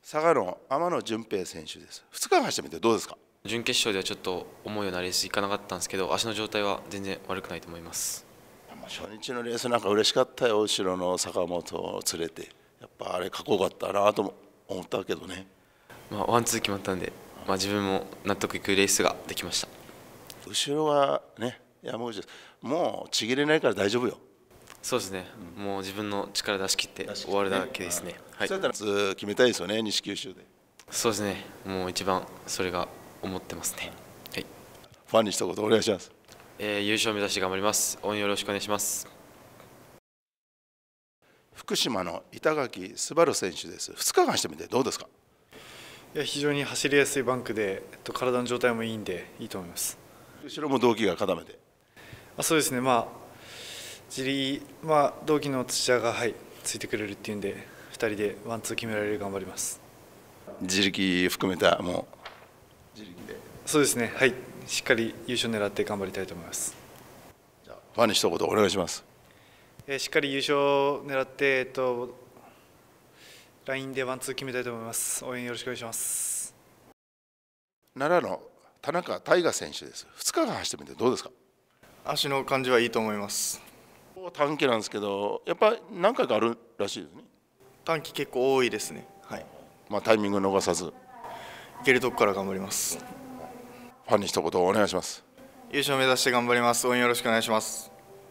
佐賀の天野純平選手です。2日間走ってみてどうですか？ 準決勝ではちょっと思うようなレースいかなかったんですけど、足の状態は全然悪くないと思います。 初日のレースなんか嬉しかったよ、後ろの坂本を連れて。やっぱあれかっこよかったなと思ったけどね。 ワンツー決まったんで、自分も納得いくレースができました。 後ろはね、山口です。もうちぎれないから大丈夫よ。 そうですね、もう自分の力出し切って終わるだけですね。はい、 そうやったら決めたいですよね、西九州で。 そうですね、もう一番それが思ってますね。はい、 ファンに一言お願いします。 優勝目指して頑張ります。応援よろしくお願いします。 福島の板垣昴選手です。2日間走ってみてどうですか？ いや、非常に走りやすいバンクで、体の状態もいいんでいいと思います。 後ろも同期が固めて。 そうですね、同期の土屋が、ついてくれるっていうんで、2人でワンツー決められる頑張ります。 自力含めたもう自力で。 そうですね、はい、しっかり優勝狙って頑張りたいと思います。 じゃあファンに一言お願いします。 しっかり優勝狙って、ラインでワンツー決めたいと思います。応援よろしくお願いします。 奈良の田中大河選手です。2日間走ってみてどうですか？ 足の感じはいいと思います。 短期なんですけど、やっぱり何回かあるらしいですね。 短期結構多いですね。はい。 タイミング逃さず、 いけるとこから頑張ります。 ファンに一言お願いします。 優勝目指して頑張ります。応援よろしくお願いします。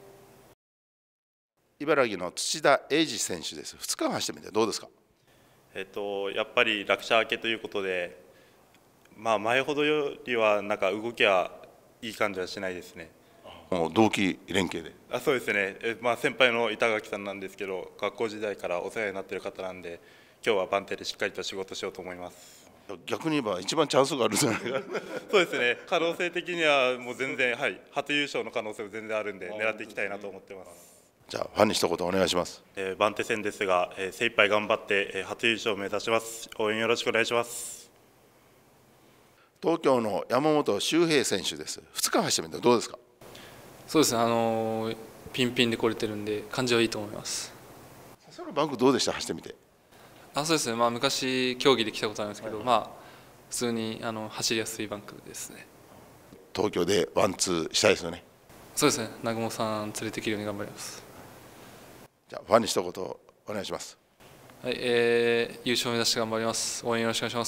茨城の土田英二選手です。2日間走ってみてどうですか？ やっぱり落車明けということで、前ほどよりはなんか動きはいい感じはしないですね。 もう同期連携で。 そうですね、先輩の板垣さんなんですけど、学校時代からお世話になっている方なんで、今日は番手でしっかりと仕事しようと思います。 逆に言えば一番チャンスがあるんじゃないか。 そうですね、可能性的にはもう全然、初優勝の可能性も全然あるんで、狙っていきたいなと思ってます。 じゃあファンに一言お願いします。 番手戦ですが、精一杯頑張って、初優勝を目指します。応援よろしくお願いします。 東京の山本周平選手です。2日間走ってみてどうですか？ そうですね、ピンピンで来れてるんで感じはいいと思います。 そのバンクどうでした？走ってみて。 そうですね、昔競技で来たことあるんですけど、普通に走りやすいバンクですね。 東京でワンツーしたいですよね。 そうですね、南雲さん連れてきるように頑張ります。 じゃあファンに一言お願いします。 はい、優勝目指して頑張ります。応援よろしくお願いします。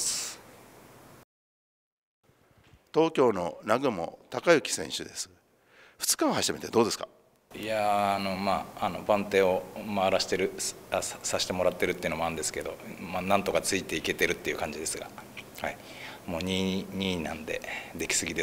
東京の南雲孝之選手です。2日間走ってみてどうですか？ いや番手を回らしてるさせてもらってるっていうのもあるんですけど、なんとかついていけてるっていう感じですが、もう2位なんでできすぎです。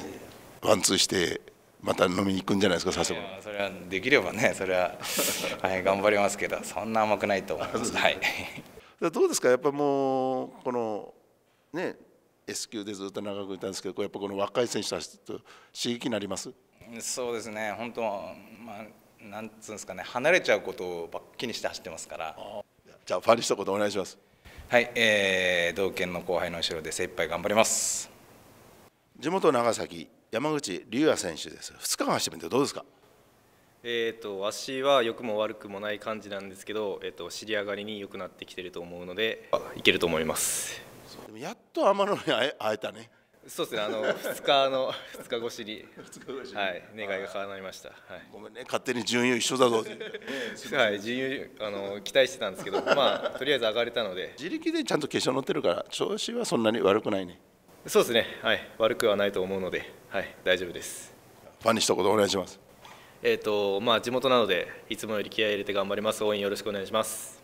ワンツーしてまた飲みに行くんじゃないですか？さすがにそれはできればね、それは、頑張りますけど、そんな甘くないと思います。 どうですか？やっぱもうこのね S 級でずっと長くいたんですけど、やっぱこの若い選手たちと刺激になります？ そうですね、本当、なんつうんですかね、離れちゃうことをばっかりして走ってますから。 じゃあファンに一言お願いします。 はい、同県の後輩の後ろで精一杯頑張ります。 地元長崎山口龍也選手です。2日間走ってみてどうですか？ 足は良くも悪くもない感じなんですけど、尻上がりに良くなってきてると思うので、いけると思います。 でもやっと天野に会えたね。 そうですね、2日越しに、願いが叶いました。 ごめんね、勝手に順位一緒だぞって。 順位期待してたんですけど、とりあえず上がれたので。 自力でちゃんと決勝乗ってるから、調子はそんなに悪くないね。 そうですね、悪くはないと思うので、大丈夫です。 ファンに一言お願いします。 地元なので、いつもより気合い入れて頑張ります。応援よろしくお願いします。